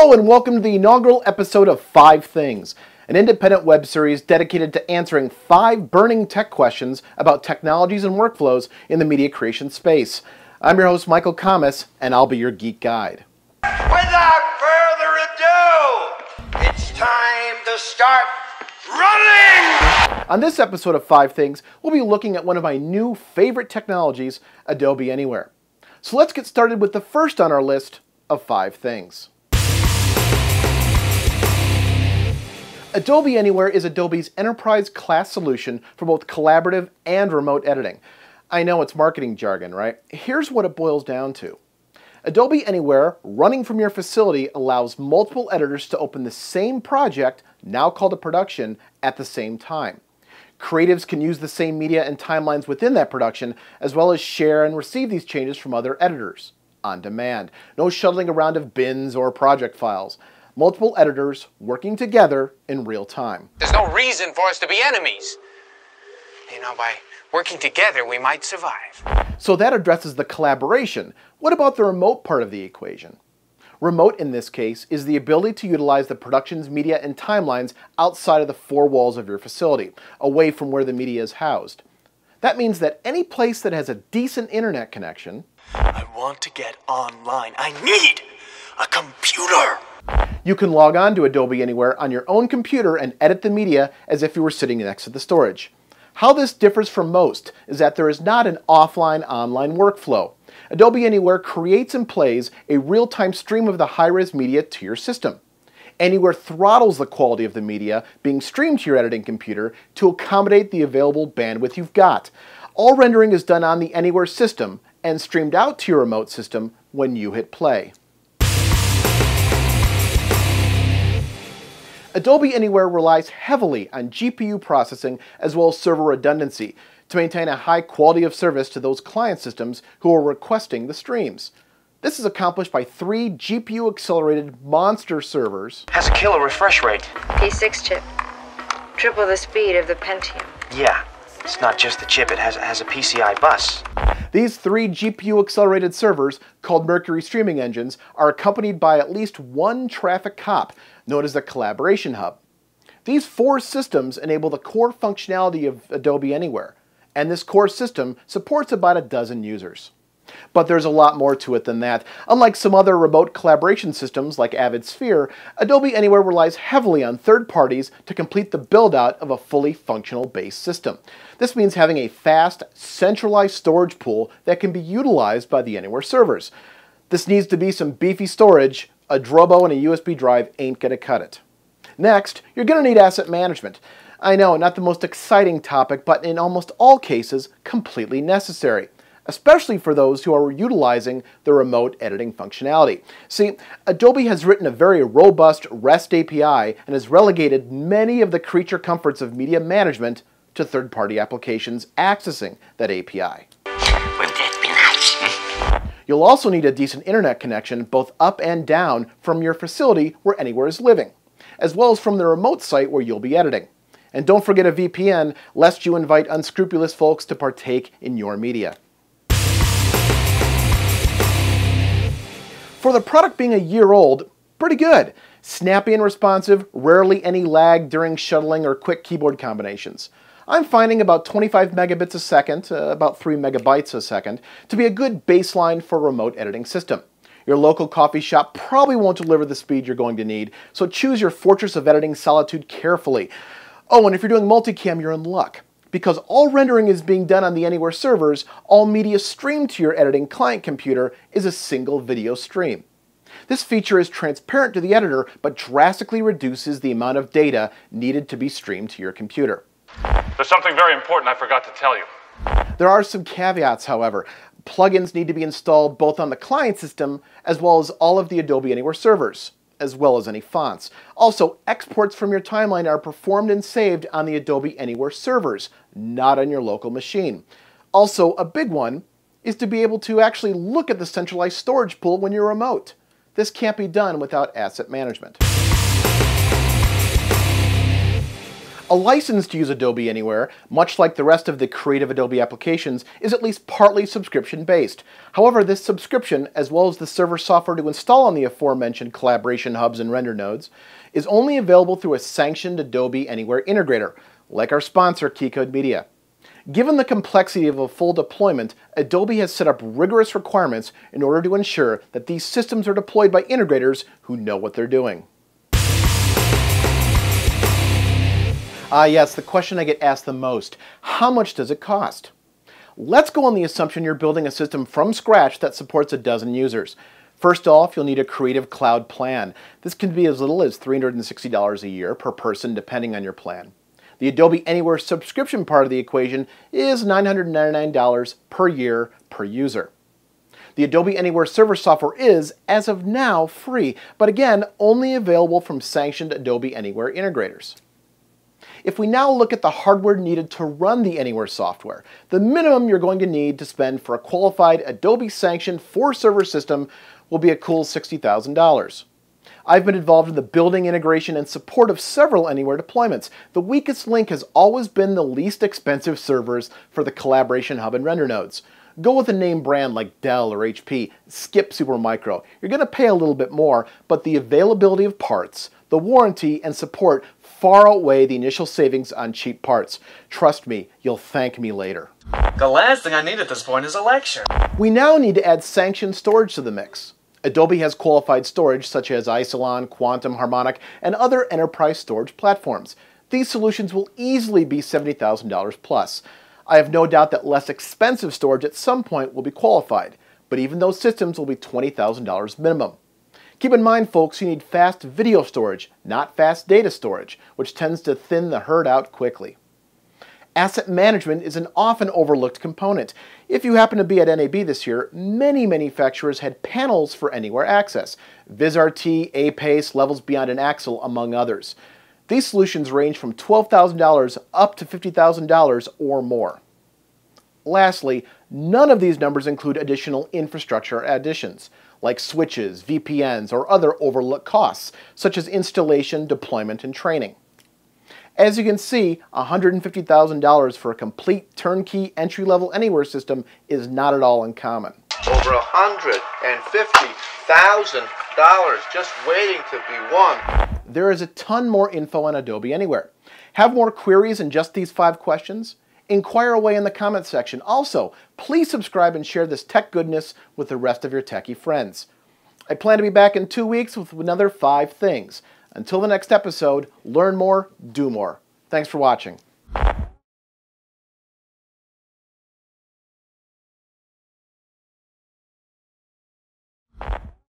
Hello and welcome to the inaugural episode of 5 Things, an independent web series dedicated to answering 5 burning tech questions about technologies and workflows in the media creation space. I'm your host, Michael Kammes, and I'll be your geek guide. Without further ado, it's time to start running! On this episode of 5 Things, we'll be looking at one of my new favorite technologies, Adobe Anywhere. So let's get started with the first on our list of 5 things. Adobe Anywhere is Adobe's enterprise-class solution for both collaborative and remote editing. I know it's marketing jargon, right? Here's what it boils down to. Adobe Anywhere, running from your facility, allows multiple editors to open the same project, now called a production, at the same time. Creatives can use the same media and timelines within that production, as well as share and receive these changes from other editors, on demand. No shuttling around of bins or project files. Multiple editors working together in real time. There's no reason for us to be enemies. You know, by working together, we might survive. So that addresses the collaboration. What about the remote part of the equation? Remote, in this case, is the ability to utilize the production's media and timelines outside of the 4 walls of your facility, away from where the media is housed. That means that any place that has a decent internet connection... I want to get online. I need a computer! You can log on to Adobe Anywhere on your own computer and edit the media as if you were sitting next to the storage. How this differs from most is that there is not an offline-online workflow. Adobe Anywhere creates and plays a real-time stream of the high-res media to your system. Anywhere throttles the quality of the media being streamed to your editing computer to accommodate the available bandwidth you've got. All rendering is done on the Anywhere system and streamed out to your remote system when you hit play. Adobe Anywhere relies heavily on GPU processing as well as server redundancy to maintain a high quality of service to those client systems who are requesting the streams. This is accomplished by 3 GPU-accelerated monster servers. Has a killer refresh rate. P6 chip. Triple the speed of the Pentium. Yeah, it's not just the chip, it has a PCI bus. These 3 GPU-accelerated servers, called Mercury streaming engines, are accompanied by at least 1 traffic cop, known as the Collaboration Hub. These 4 systems enable the core functionality of Adobe Anywhere, and this core system supports about a dozen users. But there's a lot more to it than that. Unlike some other remote collaboration systems like Avid Sphere, Adobe Anywhere relies heavily on third parties to complete the build-out of a fully functional base system. This means having a fast, centralized storage pool that can be utilized by the Anywhere servers. This needs to be some beefy storage. A Drobo and a USB drive ain't gonna cut it. Next, you're gonna need asset management. I know, not the most exciting topic, but in almost all cases, completely necessary, especially for those who are utilizing the remote editing functionality. See, Adobe has written a very robust REST API and has relegated many of the creature comforts of media management to third-party applications accessing that API. Wouldn't that be nice? You'll also need a decent internet connection both up and down from your facility where Anywhere is living, as well as from the remote site where you'll be editing. And don't forget a VPN, lest you invite unscrupulous folks to partake in your media. For the product being a year old, pretty good. Snappy and responsive, rarely any lag during shuttling or quick keyboard combinations. I'm finding about 25 megabits a second, about 3 megabytes a second, to be a good baseline for a remote editing system. Your local coffee shop probably won't deliver the speed you're going to need, so choose your fortress of editing solitude carefully. Oh, and if you're doing multicam, you're in luck. Because all rendering is being done on the Anywhere servers, all media streamed to your editing client computer is a single video stream. This feature is transparent to the editor, but drastically reduces the amount of data needed to be streamed to your computer. There's something very important I forgot to tell you. There are some caveats, however. Plugins need to be installed both on the client system as well as all of the Adobe Anywhere servers, as well as any fonts. Also, exports from your timeline are performed and saved on the Adobe Anywhere servers, not on your local machine. Also, a big one is to be able to actually look at the centralized storage pool when you're remote. This can't be done without asset management. A license to use Adobe Anywhere, much like the rest of the creative Adobe applications, is at least partly subscription-based. However, this subscription, as well as the server software to install on the aforementioned collaboration hubs and render nodes, is only available through a sanctioned Adobe Anywhere integrator, like our sponsor, Keycode Media. Given the complexity of a full deployment, Adobe has set up rigorous requirements in order to ensure that these systems are deployed by integrators who know what they're doing. Yes, the question I get asked the most: how much does it cost? Let's go on the assumption you're building a system from scratch that supports a dozen users. First off, you'll need a Creative Cloud plan. This can be as little as $360 a year per person, depending on your plan. The Adobe Anywhere subscription part of the equation is $999 per year per user. The Adobe Anywhere server software is, as of now, free, but again, only available from sanctioned Adobe Anywhere integrators. If we now look at the hardware needed to run the Anywhere software, the minimum you're going to need to spend for a qualified Adobe-sanctioned 4-server system will be a cool $60,000. I've been involved in the building, integration, and support of several Anywhere deployments. The weakest link has always been the least expensive servers for the collaboration hub and render nodes. Go with a name brand like Dell or HP, skip Supermicro. You're going to pay a little bit more, but the availability of parts, the warranty, and support far outweigh the initial savings on cheap parts. Trust me, you'll thank me later. The last thing I need at this point is a lecture. We now need to add sanctioned storage to the mix. Adobe has qualified storage such as Isilon, Quantum, Harmonic, and other enterprise storage platforms. These solutions will easily be $70,000 plus. I have no doubt that less expensive storage at some point will be qualified, but even those systems will be $20,000 minimum. Keep in mind, folks, you need fast video storage, not fast data storage, which tends to thin the herd out quickly. Asset management is an often overlooked component. If you happen to be at NAB this year, many manufacturers had panels for Anywhere access: VizRT, APace, Levels Beyond, and Axle, among others. These solutions range from $12,000 up to $50,000 or more. Lastly, none of these numbers include additional infrastructure additions, like switches, VPNs, or other overlooked costs, such as installation, deployment, and training. As you can see, $150,000 for a complete turnkey entry-level Anywhere system is not at all uncommon. Over $150,000 just waiting to be won. There is a ton more info on Adobe Anywhere. Have more queries than just these 5 questions? Inquire away in the comments section. Also, please subscribe and share this tech goodness with the rest of your techie friends. I plan to be back in 2 weeks with another 5 things. Until the next episode, learn more, do more. Thanks for watching.